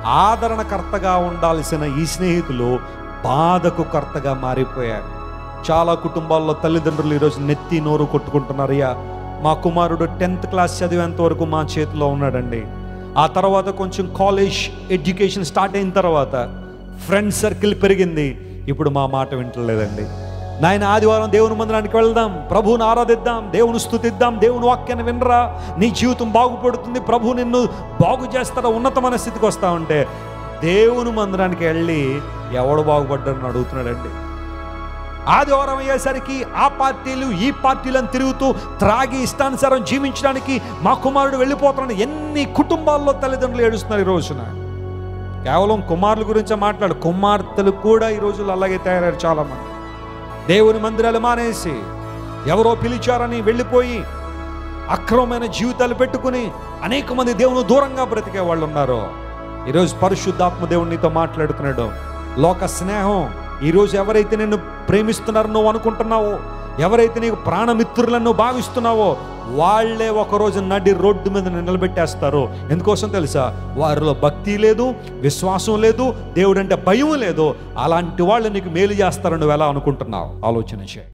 ఆదరణకర్తగా ఉండాల్సిన ఈ స్నేహితులు బాధకు కర్తగా మారిపోయారు. చాలా కుటుంబాల్లో తల్లిదండ్రులు ఈరోజు నెత్తి నోరు కొట్టుకుంటున్నారయ్యా, మా కుమారుడు 10th క్లాస్ చదివేంత వరకు మా చేతిలో ఉన్నాడండి, ఆ తర్వాత కొంచెం కాలేజ్ ఎడ్యుకేషన్ స్టార్ట్ అయిన తర్వాత ఫ్రెండ్ సర్కిల్ పెరిగింది, ఇప్పుడు మా మాట వింటలేదండి. నాయన ఆదివారం దేవుని మందిరానికి వెళ్దాం, ప్రభువుని ఆరాధిద్దాం, దేవుని స్తుతిద్దాం, దేవుని వాక్యాన్ని వినరా, నీ జీవితం బాగుపడుతుంది, ప్రభు నిన్ను బాగు చేస్తారా, ఉన్నతమైన స్థితికి వస్తా ఉంటే దేవుని మందిరానికి వెళ్ళి ఎవడు బాగుపడ్డారని అడుగుతున్నాడండి. ఆదివారం అయ్యేసరికి ఆ పార్టీలు ఈ పార్టీలను తిరుగుతూ త్రాగి ఇష్టానుసారం జీవించడానికి మా కుమారుడు వెళ్ళిపోతున్నాడు. ఎన్ని కుటుంబాల్లో తల్లిదండ్రులు ఏడుస్తున్నారు ఈ రోజున. కేవలం కుమారుల గురించే మాట్లాడు, కుమార్తెలు కూడా ఈ రోజుల్లో అలాగే తయారయ్యారు. చాలామంది దేవుని మందిరాలు మానేసి ఎవరో పిలిచారని వెళ్ళిపోయి అక్రమమైన జీవితాలు పెట్టుకుని అనేక మంది దేవుని దూరంగా బ్రతికే వాళ్ళు ఉన్నారు. ఈరోజు పరిశుద్ధాత్మ దేవుడు నీతో మాట్లాడుతున్నాడు. లోక స్నేహం ఈరోజు ఎవరైతే నిన్ను ప్రేమిస్తున్నారో నువ్వు అనుకుంటున్నావో, ఎవరైతే నీకు ప్రాణమిత్రులను భావిస్తున్నావో వాళ్లే ఒకరోజు నడి రోడ్డు మీద నిలబెట్టేస్తారు. ఎందుకోసం తెలుసా? వారిలో భక్తి లేదు, విశ్వాసం లేదు, దేవుడు అంటే భయం లేదు. అలాంటి వాళ్ళు నీకు మేలు చేస్తారని నువ్వు ఎలా అనుకుంటున్నావు? ఆలోచన చేయి.